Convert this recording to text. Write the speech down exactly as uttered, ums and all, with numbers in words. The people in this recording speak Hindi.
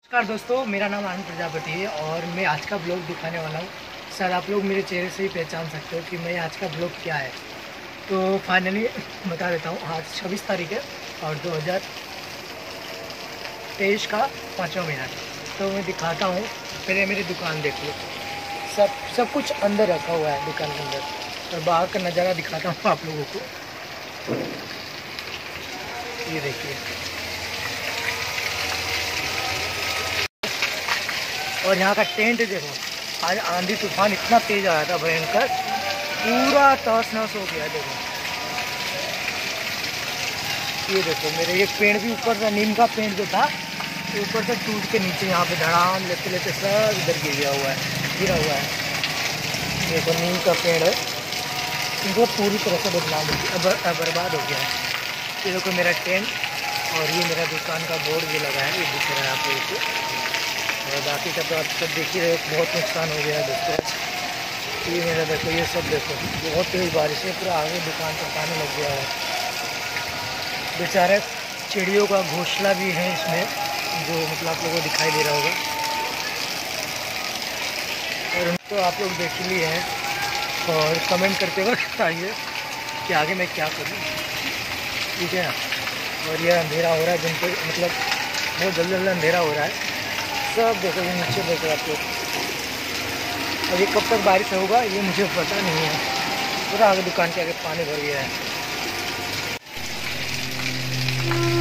नमस्कार दोस्तों, मेरा नाम आनंद प्रजापति है और मैं आज का ब्लॉग दिखाने वाला हूँ। शायद आप लोग मेरे चेहरे से ही पहचान सकते हो कि मैं आज का ब्लॉग क्या है। तो फाइनली बता देता हूँ, आज छब्बीस तारीख है और दो हज़ार तेईस का पाँचवा महीना है। तो मैं दिखाता हूँ, पहले मेरी दुकान देख लो। सब सब कुछ अंदर रखा हुआ है दुकान के अंदर, और बाहर का नज़ारा दिखाता हूँ आप लोगों को। ये देखिए, और यहाँ का टेंट देखो। आज आंधी तूफान इतना तेज आया था, भयंकर, पूरा तहस नहस हो गया। देखो ये देखो, मेरे एक पेड़ भी ऊपर से, नीम का पेड़ जो था ऊपर से टूट के नीचे यहाँ पे धड़ाम लेते लेते सब इधर गिर गया हुआ है, गिरा हुआ है। देखो नीम का पेड़ है, इनको पूरी तरह से बदनाम हो गया, बर्बाद हो गया है। ये देखो मेरा टेंट, और ये मेरा दुकान का बोर्ड भी लगा है, ये दिख रहा है आप लोगों को। और बाकी का तो आप सब देख ही रहे हो, बहुत नुकसान हो गया है दोस्तों। ये मेरा देखो, ये सब देखो, बहुत तेज़ बारिश है, पूरा आगे दुकान पर पानी लग गया है। बेचारे चिड़ियों का घोंसला भी है इसमें, जो मतलब आप लोगों को दिखाई दे रहा होगा। और उनको आप लोग देख ही लिए हैं, और कमेंट करते हुए बताइए कि आगे मैं क्या करूँ, ठीक है ना। और ये अंधेरा हो रहा है, जिनको मतलब बहुत जल्दी जल्दी अंधेरा हो रहा है। सब देखो, ये नीचे देखो आप लोग, और ये कब तक बारिश होगा ये मुझे पता नहीं है। पूरा आगे दुकान के आगे पानी भर गया है।